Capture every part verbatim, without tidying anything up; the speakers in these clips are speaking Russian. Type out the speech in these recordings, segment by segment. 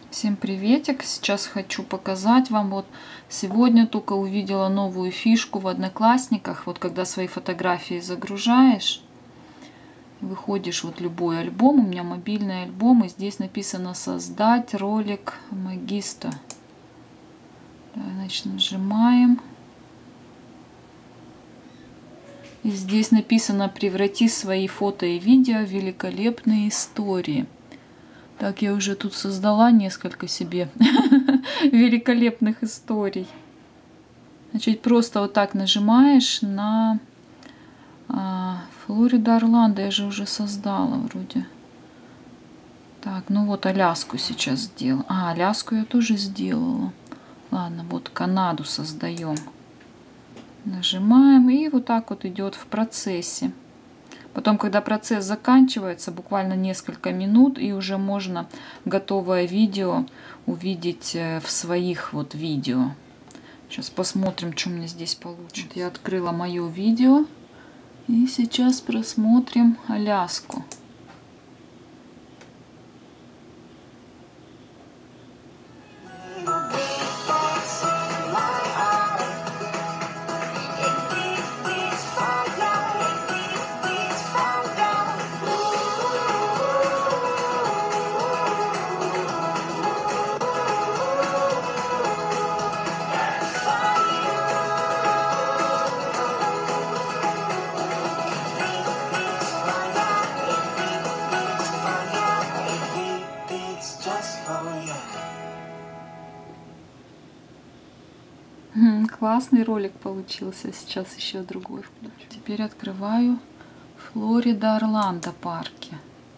Всем приветик! Сейчас хочу показать вам, вот сегодня только увидела новую фишку в Одноклассниках. Вот когда свои фотографии загружаешь, выходишь вот любой альбом, у меня мобильный альбом, и здесь написано создать ролик Magisto. Значит, нажимаем. И здесь написано: преврати свои фото и видео в великолепные истории. Так, я уже тут создала несколько себе великолепных историй. Значит, просто вот так нажимаешь на а, Флорида, Орландо. Я же уже создала вроде. Так, ну вот Аляску сейчас сделала. А, Аляску я тоже сделала. Ладно, вот Канаду создаем. Нажимаем, и вот так вот идет в процессе. Потом, когда процесс заканчивается, буквально несколько минут, и уже можно готовое видео увидеть в своих вот видео. Сейчас посмотрим, что у меня здесь получится. Я открыла мое видео, и сейчас просмотрим Аляску. Классный ролик получился. Сейчас еще другой включу. Теперь открываю Флорида, Орландо парки.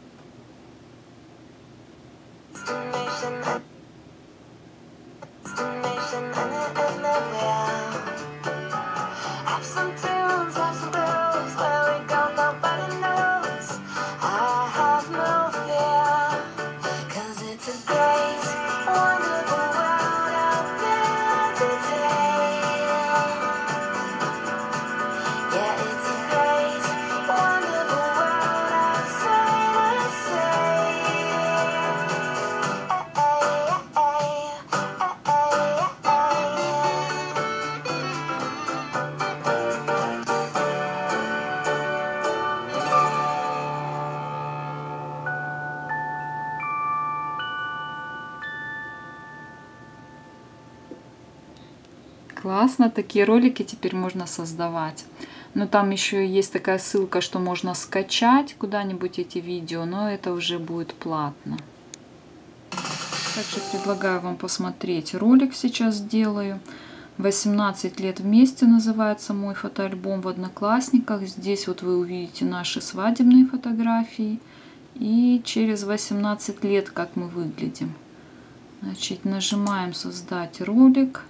Классно, такие ролики теперь можно создавать. Но там еще есть такая ссылка, что можно скачать куда-нибудь эти видео, но это уже будет платно. Также предлагаю вам посмотреть ролик, сейчас сделаю. восемнадцать лет вместе называется мой фотоальбом в Одноклассниках. Здесь вот вы увидите наши свадебные фотографии. И через восемнадцать лет, как мы выглядим. Значит, нажимаем создать ролик.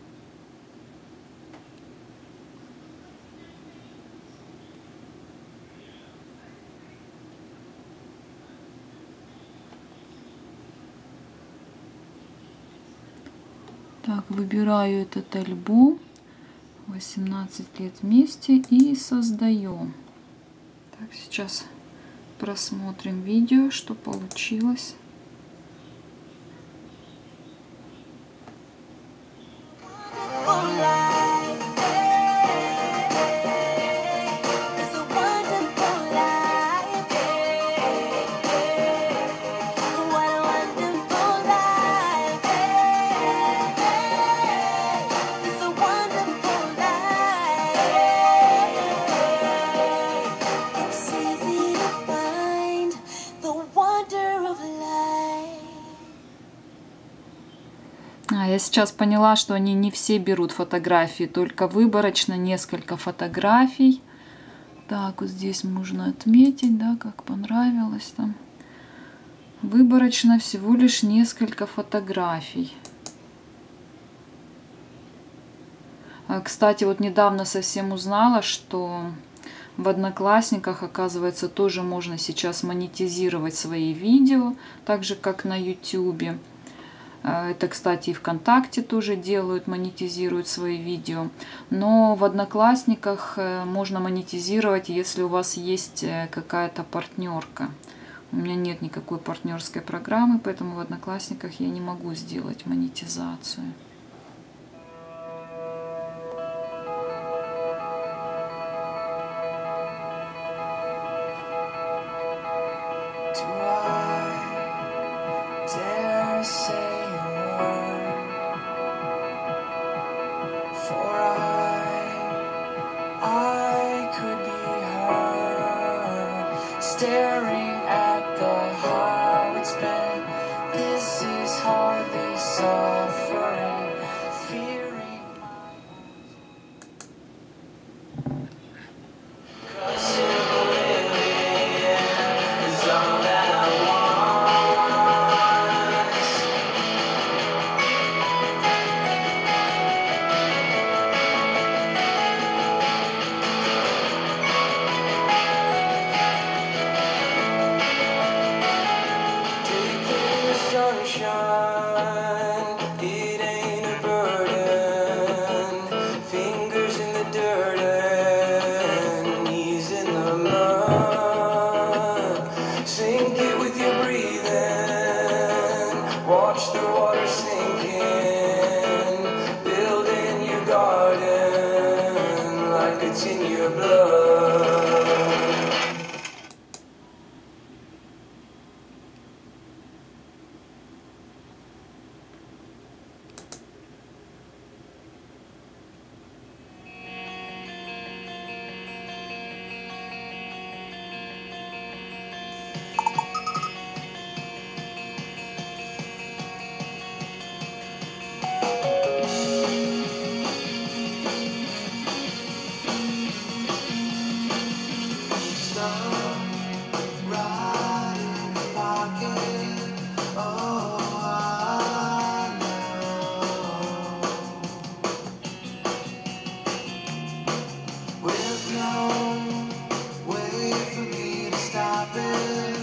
Так, выбираю этот альбом, восемнадцать лет вместе, и создаем. Так, сейчас просмотрим видео, что получилось. Я сейчас поняла, что они не все берут фотографии, только выборочно несколько фотографий. Так, вот здесь можно отметить, да, как понравилось там. Выборочно всего лишь несколько фотографий. Кстати, вот недавно совсем узнала, что в Одноклассниках, оказывается, тоже можно сейчас монетизировать свои видео, так же как на ютубе. Это, кстати, и ВКонтакте тоже делают, монетизируют свои видео. Но в Одноклассниках можно монетизировать, если у вас есть какая-то партнерка. У меня нет никакой партнерской программы, поэтому в Одноклассниках я не могу сделать монетизацию. Staring at the how it's been, this is hardly suffering, fearing my cause living is all that I sunshine, it ain't a burden. Fingers in the dirt and knees in the mud. Sink it with your breathing. Watch the water sinking. Build in your garden like it's in your blood. With no way for me to stop it.